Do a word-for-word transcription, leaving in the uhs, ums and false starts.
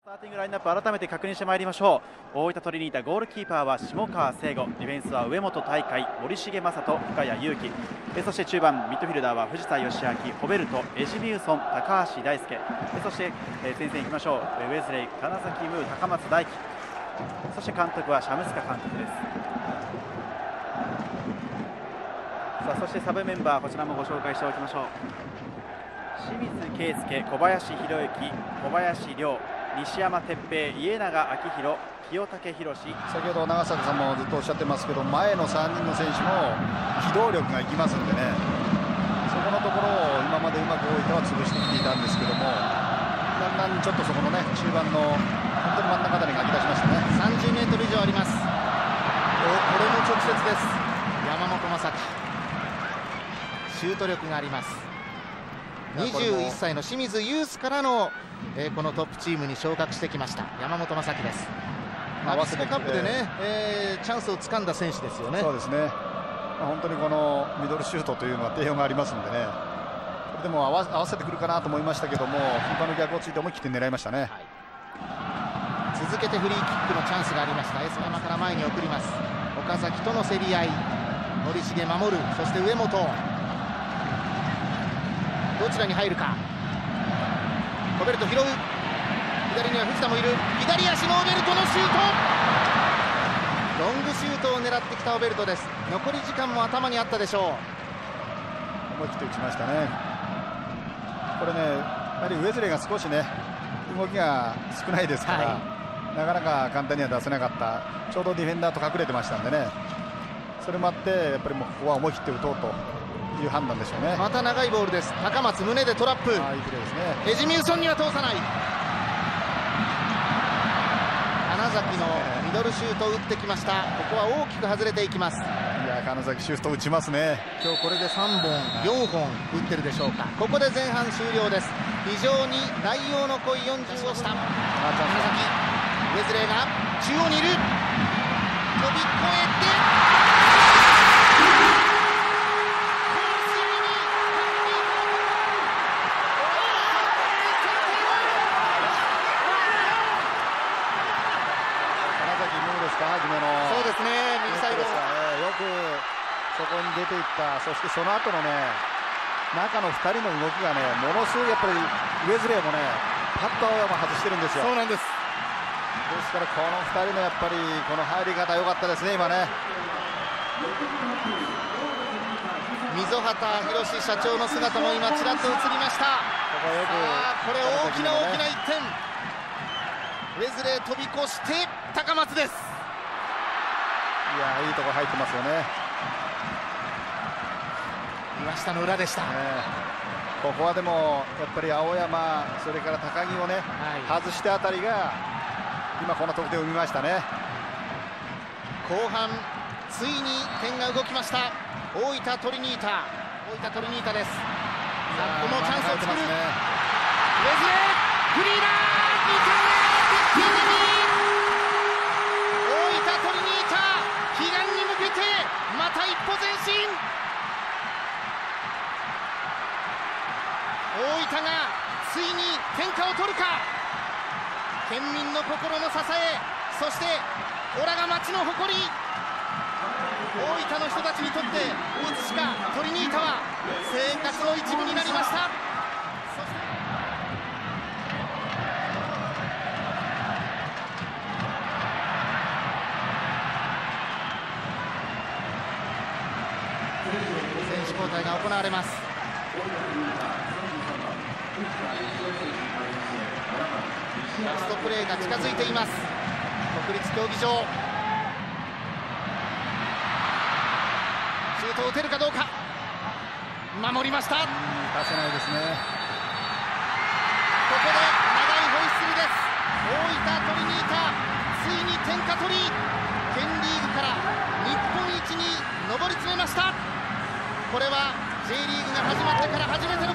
スターティングラインナップ改めて確認してまいりましょう。大分トリニータ、ゴールキーパーは下川聖吾、ディフェンスは上本大海、森重正人、深谷祐希、えそして中盤ミッドフィルダーは藤田義明、ホベルト、エジミウソン、高橋大輔、えそして、え前線いきましょう。ウェズレイ、金崎ムー、高松大輝、そして監督はシャムスカ監督です。さあそしてサブメンバー、こちらもご紹介しておきましょう。清水圭介、小林弘之、小林亮、西山哲平、家永明宏、清武宏。 先ほど長坂さんもずっとおっしゃってますけど、前のさんにんの選手も機動力がいきますんでね、そこのところを今までうまく大分は潰してきていたんですけども、だんだんちょっとそこのね中盤の本当に真ん中あたりが空き出しましたね。 さんじゅうメートル以上あります。おこれも直接です。山本昌樹、シュート力があります。にじゅういっさいの清水ユースからの、えー、このトップチームに昇格してきました山本昌樹です。ナビスコカップでね、えー、チャンスをつかんだ選手ですよね。 そうですね、まあ、本当にこのミドルシュートというのは定評がありますんでね、これでも合わ、合わせてくるかなと思いましたけども、キーパーの逆をついて思い切って狙いましたね、はい、 続けてフリーキックのチャンスがありました。エス山から前に送ります。岡崎との競り合い、森重守る、そして上本、どちらに入るか。コベルト拾う、左には藤田もいる、左足のオベルトのシュート、ロングシュートを狙ってきたオベルトです。残り時間も頭にあったでしょう。 思い切って打ちましたね。これね、やはりウェズレーが少しね動きが少ないですから、はい、なかなか簡単には出せなかった。ちょうどディフェンダーと隠れてましたんでね、それもあってやっぱりもうここは思い切って打とうという判断でしょうね。 また長いボールです。高松、胸でトラップ、 あ、いいプレーですね。 エジミウソンには通さない。金崎のミドルシュートを打ってきました。ここは大きく外れていきます。いや、金崎シュート打ちますね。 今日これでさんぼんよんほん打ってるでしょうか。ここで前半終了です。非常に内容の濃いよんじゅうをした金崎、ウェズレーが中央にいる、飛び越えてそうですね、右サイド、よくそこに出ていった。そしてその後のね中のふたりの動きがね、ものすごいやっぱりウェズレーもねパッと青山外してるんですよ。 そうなんです。 ですからこのふたりのやっぱりこの入り方良かったですね今ね。 溝端弘社長の姿も今ちらっと映りました。 ここはよく、 これ大きな大きないってん、ウェズレー飛び越して高松です。 いや、いいとこ入ってますよね。 岩下の裏でした、ね、 ここはでもやっぱり青山、それから高木をね、はい、外してあたりが今この得点を生みましたね。 後半ついに点が動きました。大分トリニータ、大分トリニータです。さあこのチャンスを作る、ね、ウェズレーフリーだ、にてんめ、大分トリニータ悲願に向けてまた一歩前進。大分がついに天下を取るか。県民の心の支え、そしてオラが町の誇り、大分の人たちにとっていつしかトリニータは生活の一部になりました。選手交代が行われます。ラストプレーが近づいています。国立競技場、シュートを打てるかどうか。守りました。 出せないですね。 ここで長いホイッスルです。大分トリニータついに天下取り、県リーグから日本一に上り詰めました。これは J リーグが始まってから初めて